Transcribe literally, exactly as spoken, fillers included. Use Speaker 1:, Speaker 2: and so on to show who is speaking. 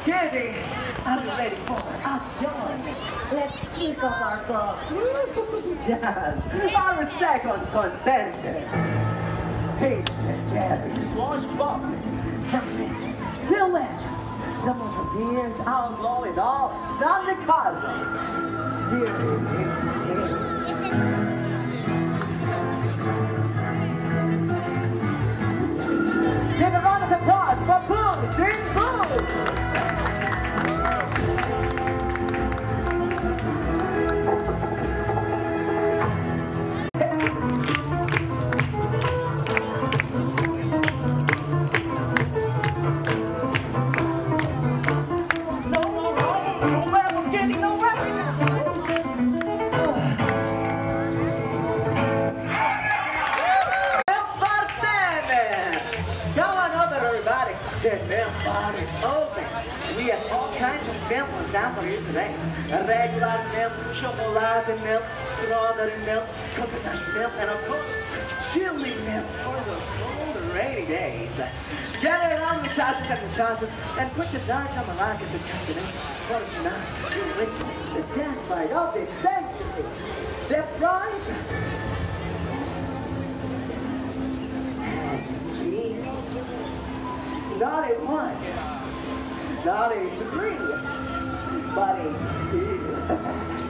Speaker 1: Skiddy, are you ready for action? Let's kick off our club. Jazz, our second contender. He's the daring swashbuckler from myth, the legend, the most revered outlaw in all San Ricardo. Fury Day. Give a round of applause for Boots in Boots! The milk bar is open. We have all kinds of milk on tap for you today. Regular milk, chocolate milk, strawberry milk, coconut milk, and of course, chili milk for those cold rainy days. Gather around muchachos and muchachas and put your sarja maracas and castanets for tonight. You witness the dance fight of the century. The prize. Not a one, not a three, but a two.